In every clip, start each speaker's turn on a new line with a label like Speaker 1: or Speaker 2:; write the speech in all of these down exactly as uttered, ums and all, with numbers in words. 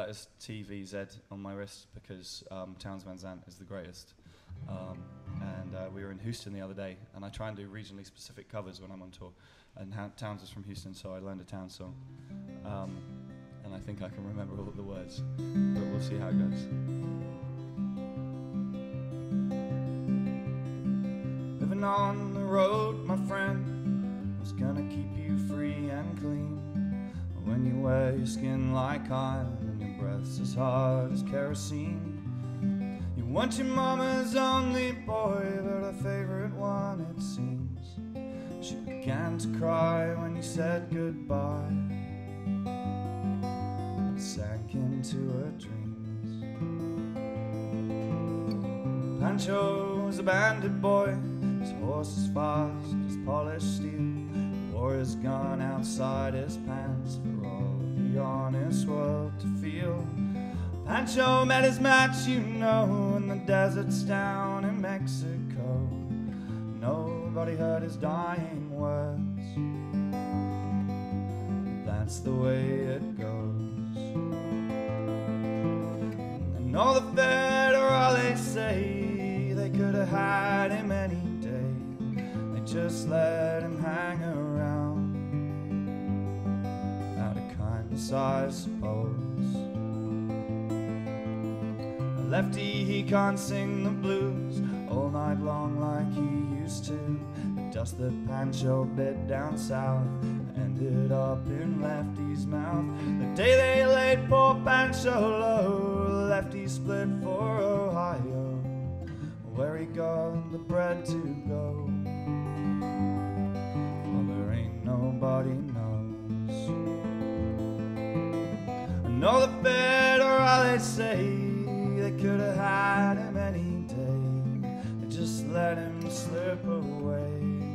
Speaker 1: as T V Z on my wrist because um, Townes Van Zandt is the greatest. Um, and uh, we were in Houston the other day, and I try and do regionally specific covers when I'm on tour. And ha- Townes is from Houston, so I learned a Townes song. Um, and I think I can remember all of the words, but we'll see how it goes. Living on the road, my friend, was gonna keep you free and clean. When you wear your skin like iron and your breath's as hard as kerosene. You want your mama's only boy, but her favorite one it seems. She began to cry when you said goodbye. It sank into her dreams. Pancho was a bandit boy, his horse as fast as polished steel. Wore his gun outside his pants for all the honest world to feel. Pancho met his match, you know, in the deserts down in Mexico. Nobody heard his dying words. That's the way it goes. And all the federales say they could have had him any day. They just let him hang around out of kindness, I suppose. A lefty, he can't sing the blues all night long like he used to. The dust that Pancho bit down south ended up in Lefty's mouth. The day they laid poor Pancho low, Lefty split for Ohio, where he got the bread to go. Well, there ain't nobody knows. And all the federales say they could have had him any day. They just let him slip away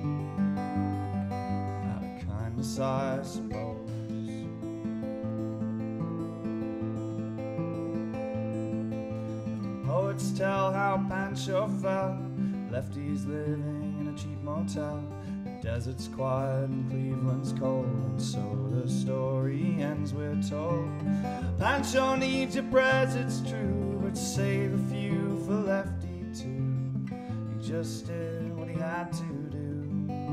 Speaker 1: out of kindness, I suppose. Poets tell how Pancho fell. Lefty's living in a cheap motel. The desert's quiet and Cleveland's cold, and so the story ends, we're told. Pancho needs your prayers, it's true, but save a few for Lefty too. He just did what he had to do.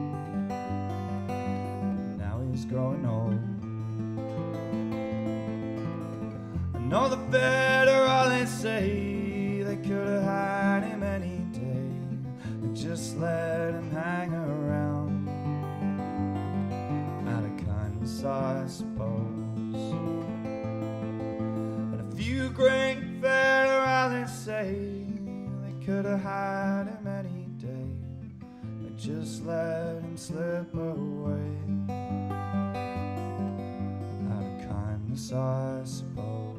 Speaker 1: Now he's growing old. I know the federales say they could have had him any day. They just let him hang around out of kindness, I suppose. But a few great federales say they could have had him any day. They just let him slip away out of kindness, I suppose.